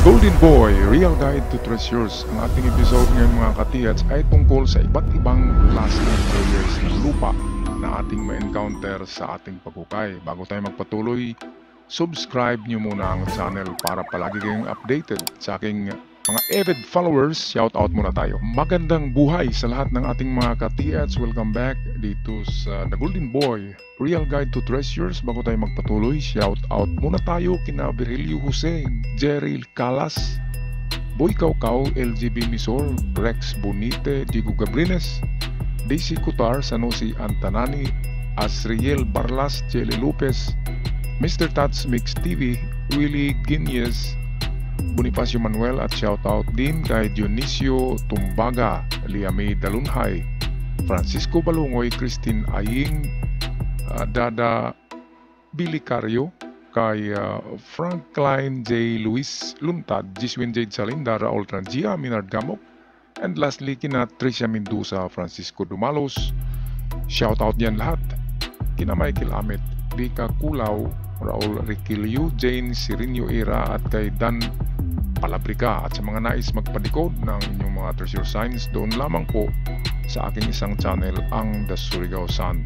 Golden Boy, Real Guide to Treasures. Ang ating episode ngayon mga katiyats ay tungkol sa iba't ibang klase ng layers ng lupa na ating ma-encounter sa ating paghukay. Bago tayo magpatuloy, subscribe nyo muna ang channel para palagi kayong updated sa aking mga avid followers. Shout out muna tayo. Magandang buhay sa lahat ng ating mga katiyats. Welcome back dito sa The Golden Boy, Real Guide to Treasures. Bago tayo magpatuloy, shout out muna tayo kina Virgilio Jose, Jerry Calas, Boy Kaukaw, LGB Misor, Rex Bonite, Diego Gabrines, Daisy Cutar, Sanosi Antanani, Asriel Barlas, Chele Lopez, Mr. Tats Mix TV, Willie Guinness, Bonifacio Manuel, at shoutout din kay Dionisio Tumbaga, Liamay Dalunhay, Francisco Balungoy, Christine Aying, Dada Bilicario, kay Franklin J. Luis Luntad, Jiswin Jade Salinda, Raul Trangia, Minard Gamok, and lastly kina Tricia Mendoza, Francisco Dumalos. Shoutout yan lahat kina Michael Amet, Vika Kulaw, Raul Riquilio, Jane Sirinio Era, at kay Dan Palabrica. At sa mga nais magpadikod ng inyong mga treasure signs, doon lamang po sa aking isang channel, ang The Surigao Sun.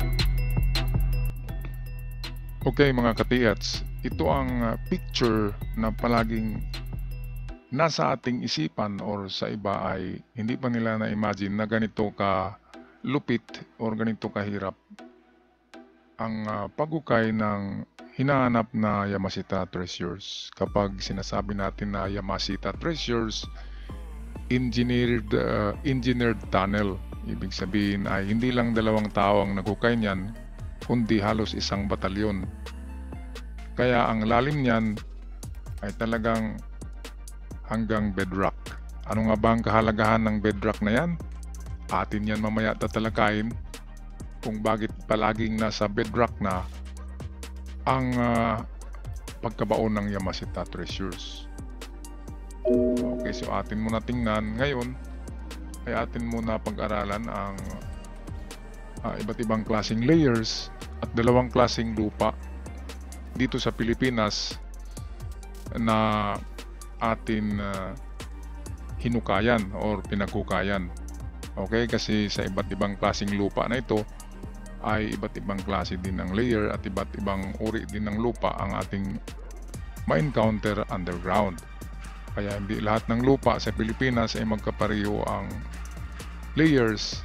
Okay mga katiyats, ito ang picture na palaging nasa ating isipan or sa iba ay hindi pa nila na-imagine na ganito ka lupit or ganito kahirap ang paghukay ng hinahanap na Yamashita treasures. Kapag sinasabi natin na Yamashita treasures, engineered tunnel, ibig sabihin ay hindi lang dalawang tao ang naghukay niyan, kundi halos isang batalyon. Kaya ang lalim niyan ay talagang hanggang bedrock. Ano nga ba ang kahalagahan ng bedrock na yan? Atin yan mamaya tatalakayin kung bakit palaging nasa bedrock na ang pagkabaon ng Yamashita treasures. Okay, so atin muna tingnan ngayon ay atin muna pag-aralan ang iba't ibang klaseng layers at dalawang klaseng lupa dito sa Pilipinas na atin hinukayan or pinaghukayan. Okay, kasi sa iba't ibang klaseng lupa na ito ay iba't ibang klase din ng layer at iba't ibang uri din ng lupa ang ating ma-encounter underground. Kaya hindi lahat ng lupa sa Pilipinas ay magkapareho ang layers.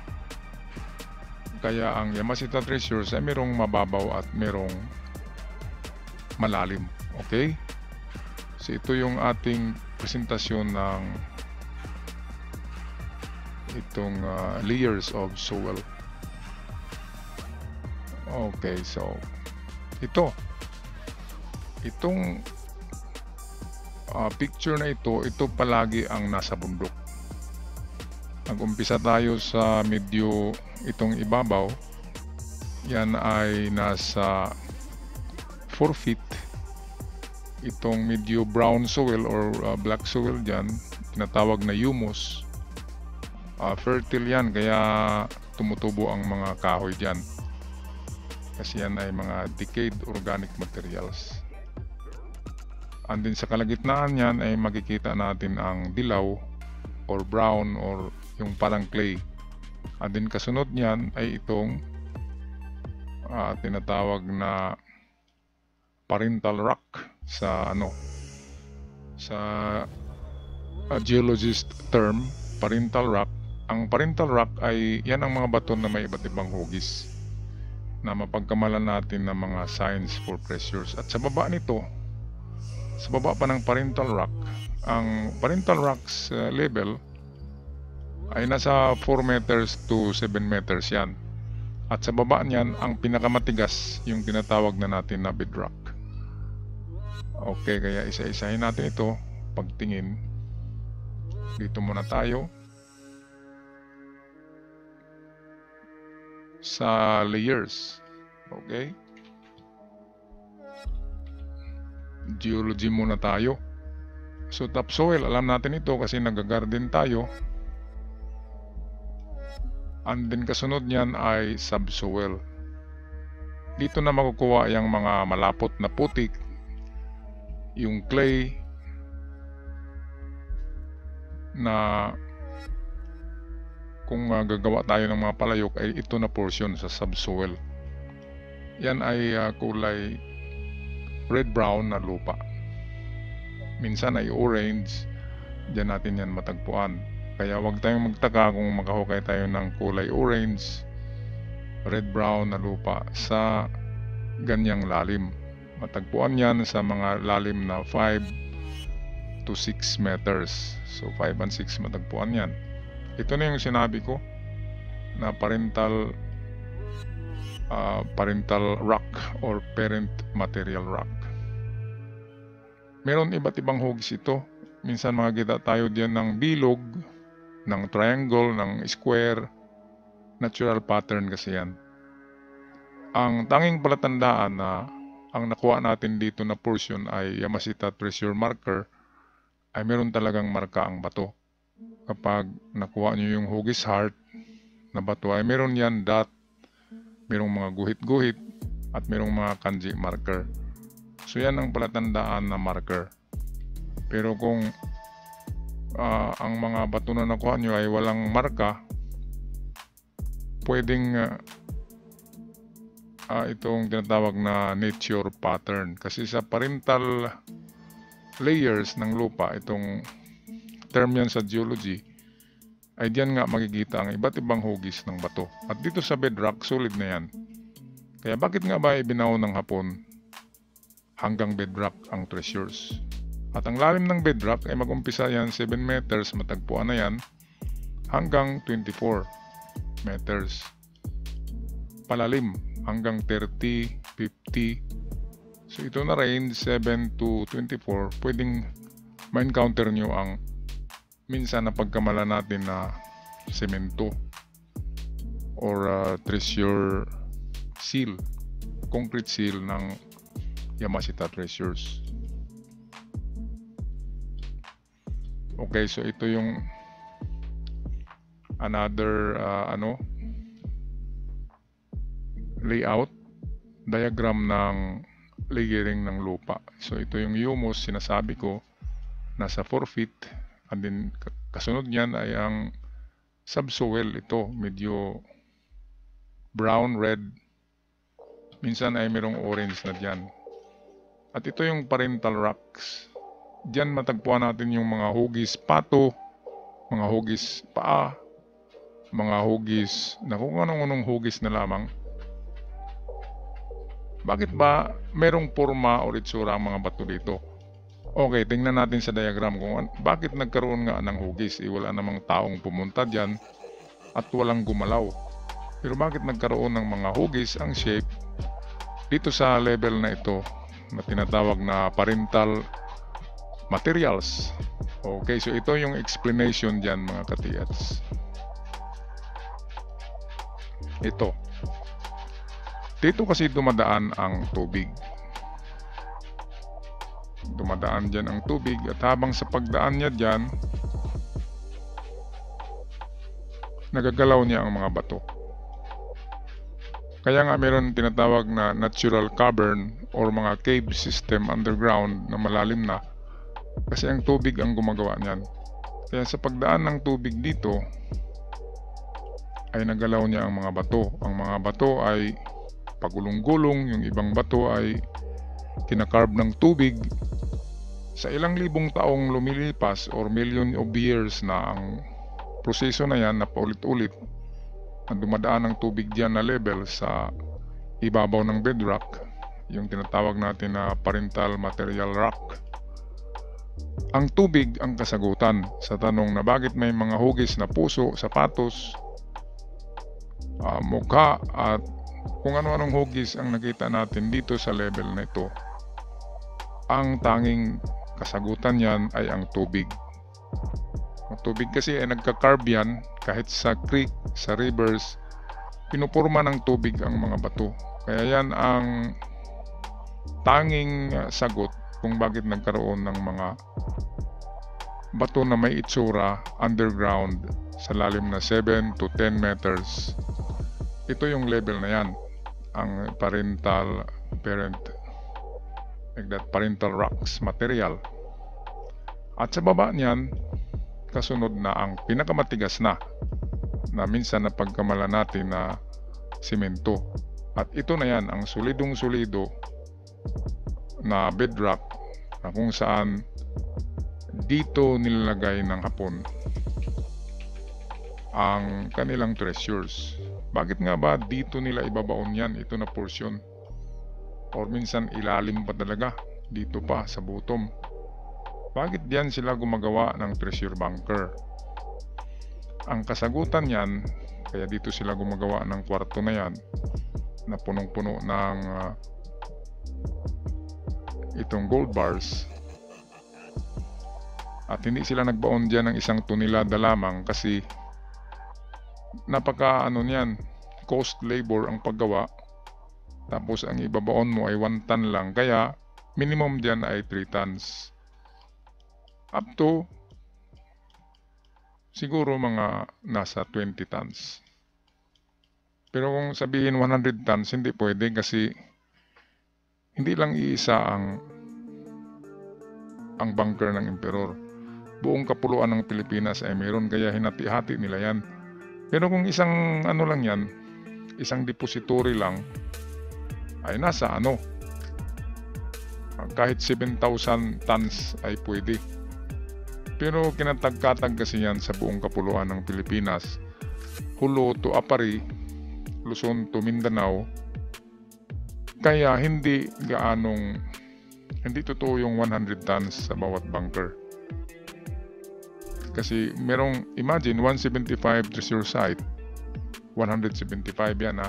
Kaya ang Yamashita treasures ay merong mababaw at merong malalim. Okay? So ito yung ating presentasyon ng itong layers of soil. Okay, so itong picture na ito palagi ang nasa bundok. Nag-umpisa tayo sa medyo itong ibabaw, yan ay nasa 4 feet. Itong medyo brown soil or black soil dyan, tinatawag na humus, fertile yan, kaya tumutubo ang mga kahoy dyan kasi yan ay mga decayed organic materials. And din sa kalagitnaan yan ay makikita natin ang dilaw or brown or yung parang clay. And din kasunod niyan ay itong tinatawag na parental rock sa geologist term, parental rock. Ang parental rock ay yan ang mga bato na may iba't ibang hugis na mapagkamalan natin ng mga signs for treasures. At sa baba nito, sa baba pa ng parental rock, ang parental rocks level ay nasa 4 meters to 7 meters yan. At sa baba niyan, ang pinakamatigas yung tinatawag na natin na bedrock. Okay, kaya isa-isahin natin ito pagtingin. Dito muna tayo sa layers. Okay, geology muna tayo. So topsoil, alam natin ito kasi nag-garden tayo. And then kasunod niyan ay subsoil. Dito na makukuha yung mga malapot na putik, yung clay, na kung gagawa tayo ng mga palayok ay ito na portion sa subsoil. Yan ay kulay red-brown na lupa. Minsan ay orange, diyan natin yan matagpuan. Kaya huwag tayong magtaka kung makahukay tayo ng kulay orange, red-brown na lupa sa ganyang lalim. Matagpuan yan sa mga lalim na 5 to 6 meters. So 5 and 6 matagpuan yan. Ito na yung sinabi ko na parental rock or parent material rock. Meron iba't ibang hugis ito. Minsan makikita tayo diyan ng bilog, ng triangle, ng square. Natural pattern kasi yan. Ang tanging palatandaan na ang nakuha natin dito na portion ay Yamashita treasure marker ay meron talagang marka ang bato. Kapag nakuha nyo yung hugis heart na bato ay meron yan dot, merong mga guhit-guhit at merong mga kanji marker. So yan ang palatandaan na marker. Pero kung ang mga bato na nakuha nyo ay walang marka, pwedeng itong tinatawag na nature pattern. Kasi sa parental layers ng lupa, itong term yan sa geology, ay diyan nga makikita ang iba't ibang hugis ng bato. At dito sa bedrock, solid na yan. Kaya bakit nga ba Ibinaon ng hapon hanggang bedrock ang treasures? At ang lalim ng bedrock ay mag-umpisa yan 7 meters, matagpuan na yan, hanggang 24 meters. Palalim hanggang 30, 50. So ito na range 7 to 24, pwedeng ma-encounter nyo ang minsan na pagkamala natin na semento or treasure seal, concrete seal ng Yamashita treasures. Okay, so ito yung another layout diagram ng layering ng lupa. So ito yung humus, sinasabi ko, nasa 4 feet. And then kasunod niyan ay ang subsoil. Ito medyo brown, red, minsan ay merong orange na dyan. At ito yung parental rocks. Diyan matagpuan natin yung mga hugis pato, mga hugis paa, mga hugis na kung anong hugis na lamang. Bakit ba merong forma o itsura ang mga bato dito? Okay, tingnan natin sa diagram kung bakit nagkaroon nga ng hugis. Wala namang taong pumunta dyan at walang gumalaw. Pero bakit nagkaroon ng mga hugis ang shape dito sa level na ito na tinatawag na parental materials? Okay, so ito yung explanation dyan mga katiyats. Ito. Dito kasi dumadaan ang tubig. Dumadaan dyan ang tubig at habang sa pagdaan niya dyan, nagagalaw niya ang mga bato. Kaya nga meron tinatawag na natural cavern or mga cave system underground na malalim na kasi ang tubig ang gumagawa niyan. Kaya sa pagdaan ng tubig dito ay nagalaw niya ang mga bato. Ang mga bato ay pagulong-gulong, yung ibang bato ay kinakarb ng tubig. Sa ilang libong taong lumilipas or million of years na ang proseso na yan na paulit-ulit na dumadaan ng tubig diyan na level sa ibabaw ng bedrock, yung tinatawag natin na parental material rock. Ang tubig ang kasagutan sa tanong na bakit may mga hugis na puso, sapatos, mukha at kung ano-anong hugis ang nakita natin dito sa level na ito. Ang tanging kasagutan yan ay ang tubig. Ang tubig kasi ay nagka-carb yan kahit sa creek, sa rivers, pinupurma ng tubig ang mga bato. Kaya yan ang tanging sagot kung bakit nagkaroon ng mga bato na may itsura underground sa lalim na 7 to 10 meters. Ito yung level na yan, ang parental rocks material. At sa baba niyan, kasunod na ang pinakamatigas na minsan na pagkamala natin na simento. At ito na yan ang solidong-solido na bedrock na kung saan dito nilalagay ng Hapon ang kanilang treasures. Bakit nga ba dito nila ibabaon yan, ito na portion? Or minsan ilalim pa talaga, dito pa sa bottom. Bakit diyan sila gumagawa ng treasure bunker? Ang kasagutan yan, kaya dito sila gumagawa ng kwarto na yan na punong-puno ng itong gold bars. At hindi sila nagbaon dyan ng 1 tonelada lamang kasi napaka niyan, cost labor ang paggawa. Tapos ang ibabaon mo ay 1 ton lang, kaya minimum dyan ay 3 tons. Up to siguro mga nasa 20 tons. Pero kung sabihin 100 tons, hindi pwede kasi hindi lang iisa ang bunker ng Emperor. Buong kapuluan ng Pilipinas ay meron, kaya hinati-hati nila yan. Pero kung isang lang yan, isang depository lang, ay nasa kahit 7,000 tons ay pwede. Pero kinatagkatag kasi yan sa buong kapuluan ng Pilipinas. Hulo to Apari, Luzon to Mindanao. Kaya hindi totoo yung 100 tons sa bawat bunker. Kasi merong, imagine, 175 treasure site. 175 yan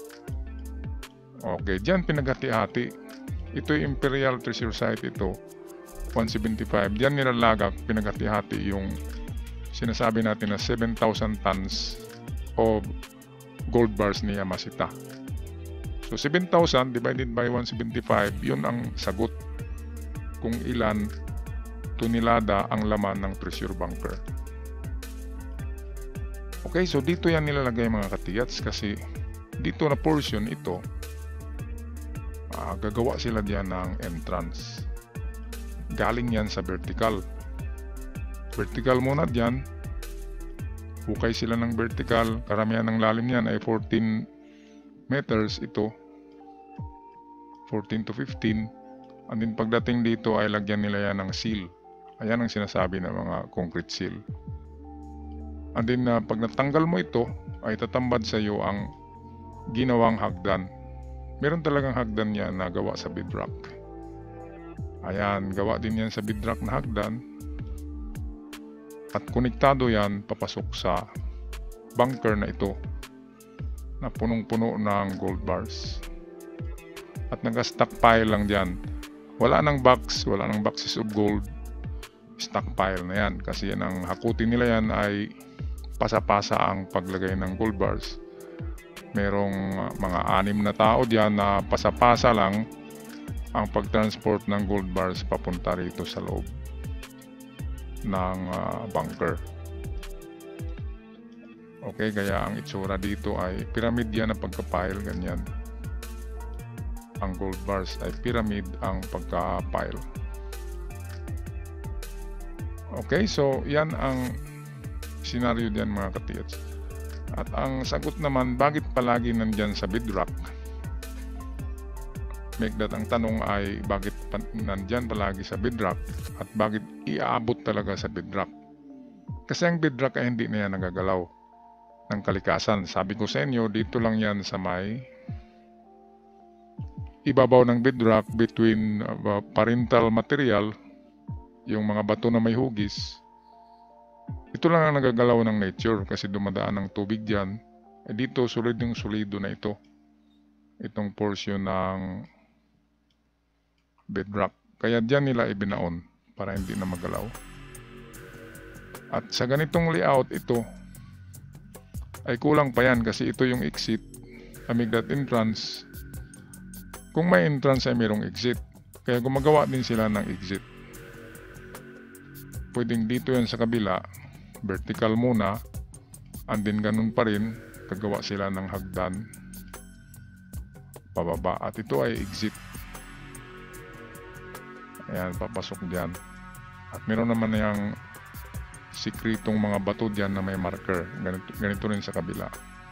Okay, dyan pinaghati-hati. Ito yung Imperial Treasure Site ito. 175. Diyan nilalagak, pinaghati-hati yung sinasabi natin na 7,000 tons of gold bars ni Yama. So 7,000 divided by 175, yun ang sagot kung ilan tonelada ang laman ng treasure bunker. Okay, so dito yan nilalagay mga katiyats kasi dito na portion ito, gagawa sila diyan ng entrance. Galing yan sa vertical. Vertical muna diyan. Hukay sila ng vertical. Karamihan ng lalim niyan ay 14 meters ito. 14 to 15. And then pagdating dito ay lagyan nila yan ng seal. Ayan ang sinasabi ng mga concrete seal. And then pag natanggal mo ito, ay tatambad sa iyo ang ginawang hagdan. Meron talagang hagdan yan na gawa sa bedrock. Ayan, gawa din yan sa bedrock na hagdan. At konektado yan papasok sa bunker na ito na punong-puno ng gold bars. At nag-stockpile lang dyan. Wala nang boxes of gold. Stockpile na yan kasi yan ang hakutin nila yan ay pasa-pasa ang paglagay ng gold bars. Merong mga 6 na tao diyan na pasa-pasa lang ang pagtransport ng gold bars papunta rito sa loob ng bunker. Okay, kaya ang itsura dito ay pyramid yan na pagka-pile, ganyan. Ang gold bars ay pyramid ang pagka-pile. Okay, so yan ang senaryo diyan mga katiyats. At ang sagot naman, bakit palagi nandyan sa bedrock? Make that ang tanong ay bakit nandyan palagi sa bedrock at bakit iaabot talaga sa bedrock? Kasi ang bedrock ay hindi na yan nagagalaw ng kalikasan. Sabi ko sa inyo, dito lang yan sa may ibabaw ng bedrock between parental material, yung mga bato na may hugis. Ito lang ang nagagalaw ng nature kasi dumadaan ng tubig dyan. Dito solidong solido na ito. Itong portion ng bedrock. Kaya dyan nila ibinaon para hindi na magalaw. At sa ganitong layout ito ay kulang pa yan kasi ito yung exit. Amigdat entrance. Kung may entrance ay mayroong exit. Kaya gumagawa din sila ng exit. Pwedeng dito yan sa kabila, vertical muna, and then ganun pa rin, gagawa sila ng hagdan pababa. At ito ay exit. Ayan, papasok dyan. At meron naman yung sikretong mga bato dyan na may marker. Ganito rin sa kabila.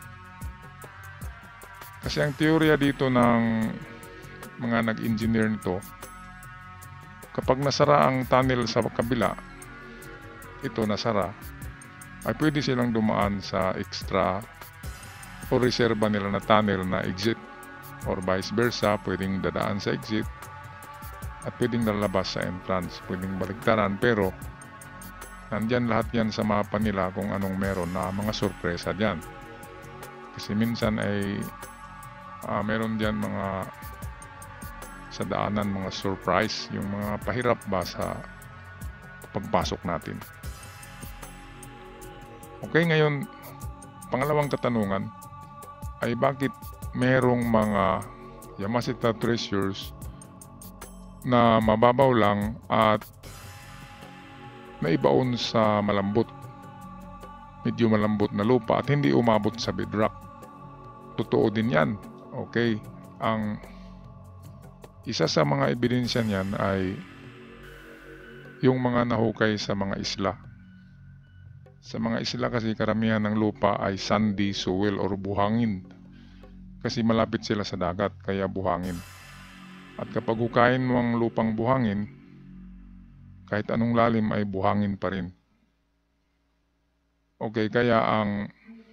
Kasi ang teorya dito ng mga nag-engineer nito, kapag nasara ang tunnel sa kabila, ito nasara, ay pwede silang dumaan sa extra o reserva nila na tunnel na exit, or vice versa, pwedeng dadaan sa exit at pwedeng lalabas sa entrance, pwedeng baligtaran, pero nandyan lahat yan sa mapa nila kung anong meron na mga sorpresa dyan. Kasi minsan ay meron dyan mga sa daanan, mga surprise, yung mga pahirap ba sa pagpasok natin. Okay, ngayon, pangalawang katanungan ay bakit merong mga Yamashita treasures na mababaw lang at naibaon sa medyo malambot na lupa at hindi umabot sa bedrock. Totoo din yan. Okay, ang isa sa mga ebidensya niyan ay yung mga nahukay sa mga isla. Sa mga isla kasi karamihan ng lupa ay sandy soil or buhangin. Kasi malapit sila sa dagat, kaya buhangin. At kapag hukayin mo ang lupang buhangin, kahit anong lalim ay buhangin pa rin. Okay, kaya ang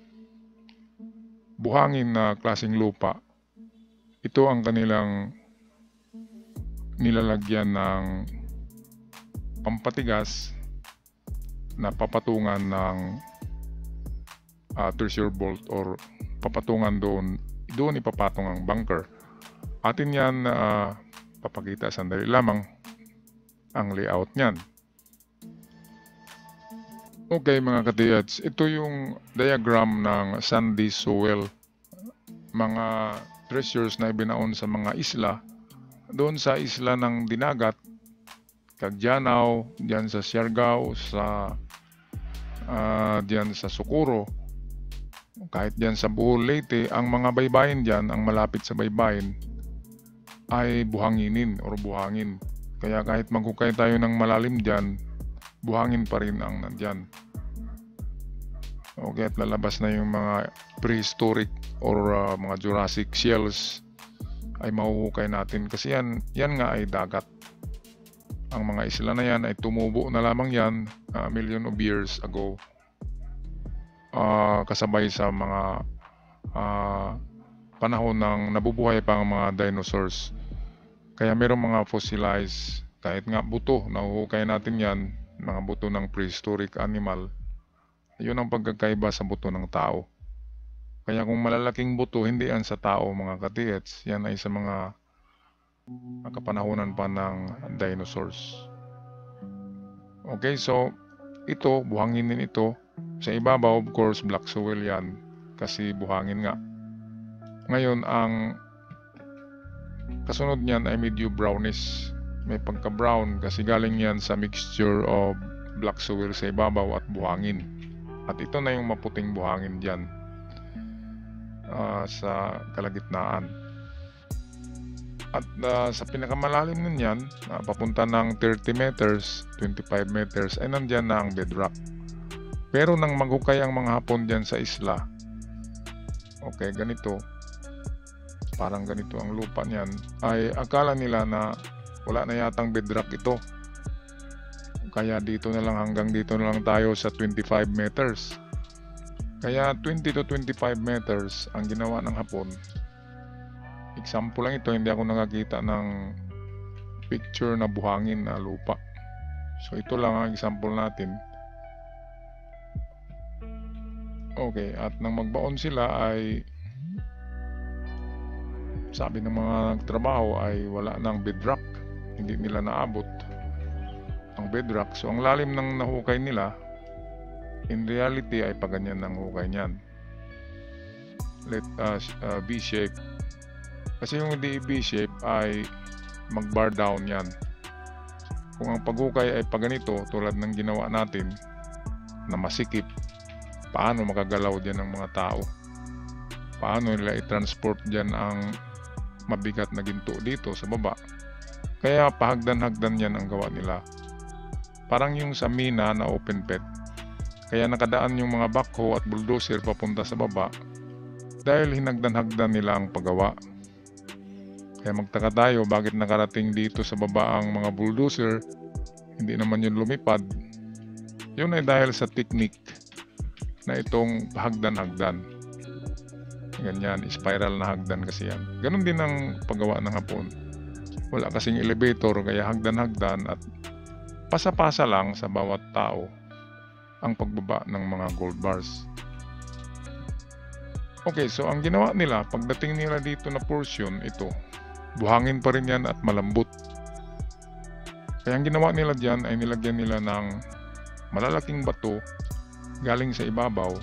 buhangin na klaseng lupa, ito ang kanilang nilalagyan ng pampatigas na papatungan ng treasure bolt or papatungan doon ipapatong ang bunker. Atin yan papakita sandali lamang ang layout niyan. Okay mga katiyats, ito yung diagram ng sandy soil, mga treasures na ibinaon sa mga isla. Doon sa isla ng Dinagat, Cagdianaw, diyan sa Siargao, diyan sa Socorro, kahit diyan sa Bohol, Leyte, ang mga baybayin diyan, ang malapit sa baybayin ay buhanginin or buhangin. Kaya kahit maghukay tayo ng malalim diyan, buhangin pa rin ang nandyan. Okay, at lalabas na yung mga prehistoric or mga Jurassic shells ay mahuhukay natin kasi yan nga ay dagat. Ang mga isla na yan ay tumubo na lamang yan million of years ago, kasabay sa mga panahon ng nabubuhay pa ang mga dinosaurs. Kaya mayroong mga fossilized, kahit nga buto, nahuhukay natin yan, mga buto ng prehistoric animal. Yun ang pagkakaiba sa buto ng tao. Kaya kung malalaking buto, hindi yan sa tao mga katiyets, yan ay sa mga kapanahonan pa ng dinosaurs. Okay, so ito, buhangin din ito. Sa ibabaw, of course, black soil yan kasi buhangin nga. Ngayon, ang kasunod niyan ay medyo brownish. May pagka-brown kasi galing yan sa mixture of black soil sa ibabaw at buhangin. At ito na yung maputing buhangin dyan sa kalagitnaan. At sa pinakamalalim nun yan, papunta ng 30 meters, 25 meters, ay nandyan na ang bedrock. Pero nang maghukay ang mga Hapon dyan sa isla, okay, ganito, parang ganito ang lupa niyan, ay akala nila na wala na yatang bedrock ito. Kaya dito na lang, hanggang dito na lang tayo sa 25 meters. Kaya 20 to 25 meters ang ginawa ng Hapon. Example lang ito, hindi ako nakakita ng picture na buhangin na lupa. So ito lang ang example natin. Okay, at nang magbaon sila ay sabi ng mga nagtrabaho ay wala nang bedrock. Hindi nila naabot ang bedrock. So ang lalim ng nahukay nila, in reality ay paganyan ng hukay niyan. Let us B-shape. Kasi yung hindi B-shape ay mag-bar down yan. Kung ang paghukay ay paganito tulad ng ginawa natin na masikip, paano makagalaw dyan ng mga tao? Paano nila i-transport dyan ang mabigat na ginto dito sa baba? Kaya pahagdan-hagdan yan ang gawa nila. Parang yung sa mina na open pit, Kaya nakadaan yung mga backhoe at bulldozer papunta sa baba dahil hinagdan-hagdan nila ang paggawa. Kaya magtaka tayo bakit nakarating dito sa baba ang mga bulldozer, hindi naman yun lumipad. Yun ay dahil sa technique na itong hagdan-hagdan. Ganyan, spiral na hagdan kasi yan. Ganon din ang paggawa ng Hapon. Wala kasing elevator kaya hagdan-hagdan at pasa-pasa lang sa bawat tao ang pagbaba ng mga gold bars. Okay, so ang ginawa nila, pagdating nila dito na portion, ito, buhangin pa rin yan at malambot. Kaya ang ginawa nila dyan ay nilagyan nila ng malalaking bato galing sa ibabaw.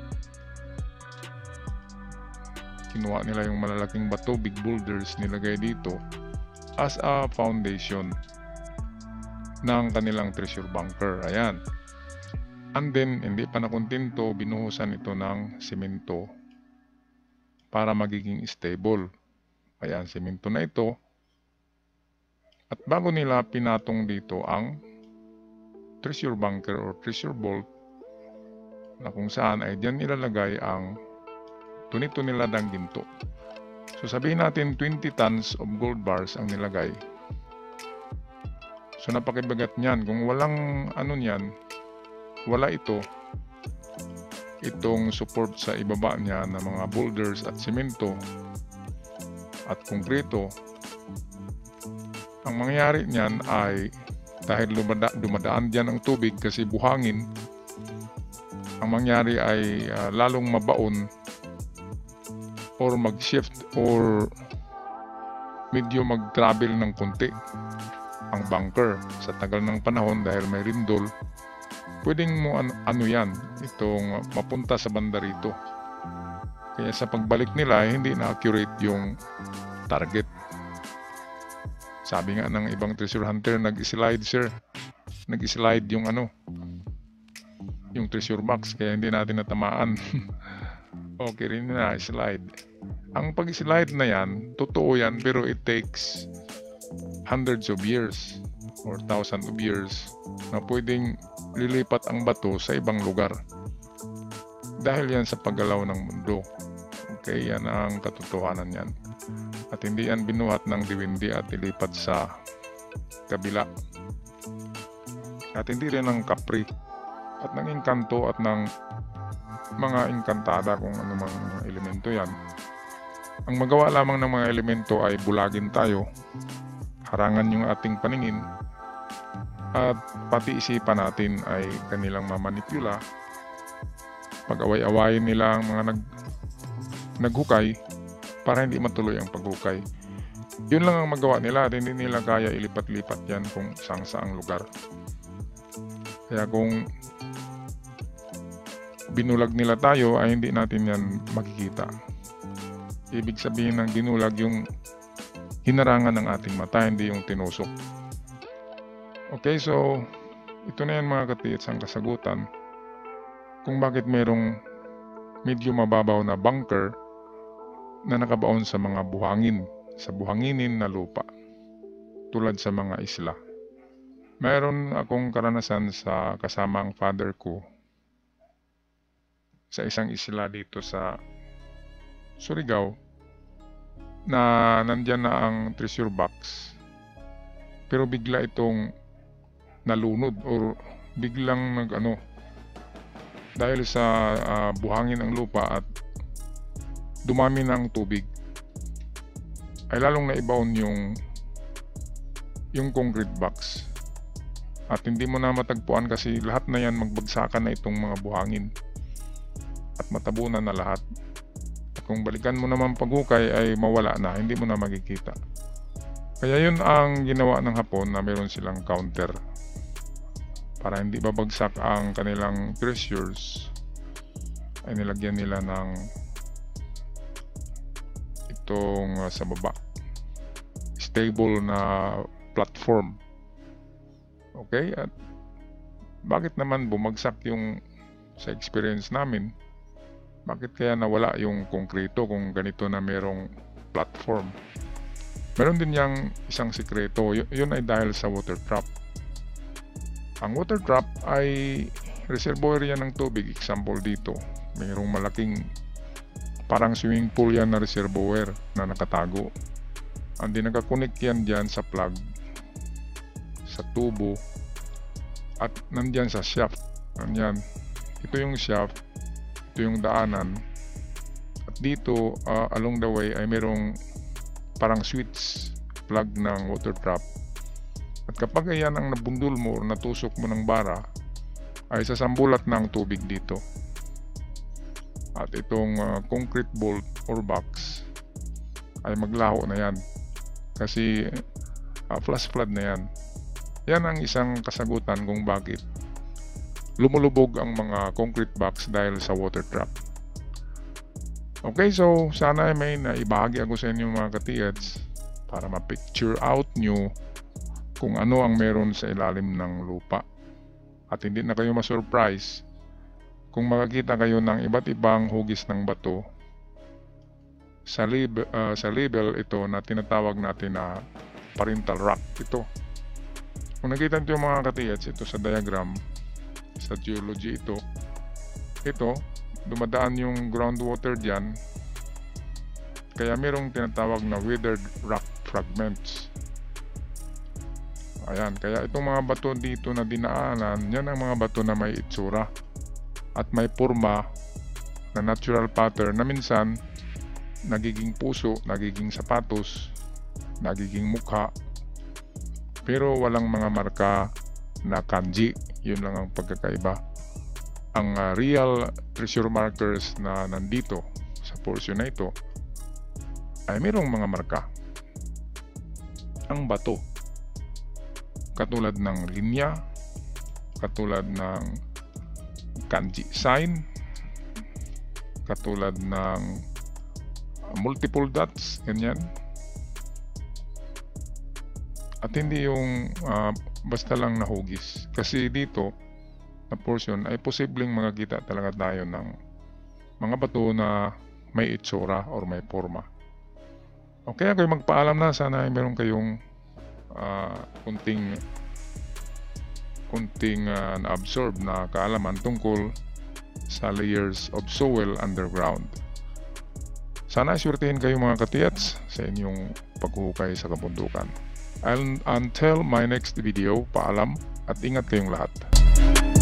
Kinuha nila yung malalaking bato, big boulders, nilagay dito as a foundation ng kanilang treasure bunker. Ayan. And then, hindi pa nakontento, binuhusan ito ng semento para magiging stable. Ayan, semento na ito. At bago nila pinatong dito ang treasure bunker or treasure vault na kung saan ay diyan nilalagay ang tunito nila ng ginto. So sabihin natin 20 tons of gold bars ang nilagay. So napakibagat niyan. Kung walang ano niyan, wala itong support sa ibaba niya na mga boulders at semento at konkreto, ang mangyayari niyan ay dahil dumadaan diyan ang tubig kasi buhangin, ang mangyari ay lalong mabaon or mag-shift or medyo mag-travel ng konti ang bunker sa tagal ng panahon dahil may rindol. Pwedeng mo ano yan, itong mapunta sa banda rito. Kaya sa pagbalik nila, hindi na accurate yung target. Sabi nga ng ibang treasure hunter, nag-slide sir. Nag-slide yung yung treasure box, kaya hindi natin natamaan. Okay rin na, slide. Ang pag-slide na yan, totoo yan, pero it takes hundreds of years or thousands of years na pwedeng lilipat ang bato sa ibang lugar. Dahil yan sa paggalaw ng mundo. Okay, yan ang katotohanan yan. At hindi yan binuhat ng diwindi at ilipat sa kabila. At hindi rin ng kapri at ng engkanto at ng mga engkantada kung anumang mga elemento yan. Ang magawa lamang ng mga elemento ay bulagin tayo, harangan yung ating paningin, at pati isipan natin ay kanilang mamanipula. Pag-away-awayin nila ang mga naghukay para hindi matuloy ang paghukay. Yun lang ang magawa nila at hindi nila kaya ilipat-lipat yan kung saang lugar. Kaya kung binulag nila tayo ay hindi natin yan makikita. Ibig sabihin ng binulag yung hinarangan ng ating mata, hindi yung tinusok. Okay, so ito na yan mga katiits ang kasagutan kung bakit mayroong medyo mababaw na bunker na nakabaon sa mga buhangin, sa buhanginin na lupa, tulad sa mga isla. Mayroon akong karanasan sa kasama ang father ko sa isang isla dito sa Surigao na nandyan na ang treasure box, pero bigla itong nalunod or biglang dahil sa buhangin ng lupa at dumami ng tubig ay lalong naibaon yung concrete box at hindi mo na matagpuan kasi lahat na yan magbagsakan na itong mga buhangin at matabunan na lahat. At kung balikan mo naman paghukay ay mawala na, hindi mo na makikita. Kaya yun ang ginawa ng Hapon na meron silang counter para hindi babagsak ang kanilang treasures, ay nilagyan nila ng itong sa baba stable na platform. Okay, at bakit naman bumagsak yung sa experience namin, bakit kaya nawala yung konkreto kung ganito na merong platform? Meron din yang isang sikreto, yun ay dahil sa water trap. Ang water trap ay reservoir yan ng tubig. Example dito, mayroong malaking parang swimming pool yan na reservoir na nakatago. Hindi nakakonect yan dyan sa plug, sa tubo, at nandyan sa shaft. Nandyan. Ito yung shaft, ito yung daanan. At dito, along the way ay mayroong parang switch plug ng water trap. At kapag ayan ang nabundol mo o natusok mo ng bara, ay sasambulat ng tubig dito. At itong concrete bolt or box ay maglaho na yan. Kasi flash flood na yan. Yan ang isang kasagutan kung bakit lumulubog ang mga concrete box dahil sa water trap. Okay, so sana ay may naibahagi ako sa inyo mga katiyats para ma-picture out nyo kung ano ang meron sa ilalim ng lupa. At hindi na kayo ma-surprise kung makakita kayo ng iba't ibang hugis ng bato sa label ito na tinatawag natin na parental rock. Ito. Kung nakita nyo yung mga katiyats, ito sa diagram, sa geology ito, dumadaan yung groundwater dyan, kaya mayroong tinatawag na weathered rock fragments. Ayan, kaya itong mga bato dito na dinaanan, yan ang mga bato na may itsura at may forma na natural pattern na minsan nagiging puso, nagiging sapatos, nagiging mukha, pero walang mga marka na kanji. Yun lang ang pagkakaiba. Ang real treasure markers na nandito sa portion na ito ay mayroong mga marka. Ang bato, katulad ng linya, katulad ng kanji sign, katulad ng multiple dots, ganyan. At hindi yung basta lang nahugis. Kasi dito na portion ay posibleng makakita talaga tayo ng mga bato na may itsura or may forma. Okay, ako magpaalam na. Sana ay meron kayong kunting na-absorb na kaalaman tungkol sa layers of soil underground. Sana iswertihin kayo mga katiyats sa inyong paghuhukay sa kabundukan. Until my next video, paalam at ingat kayong lahat.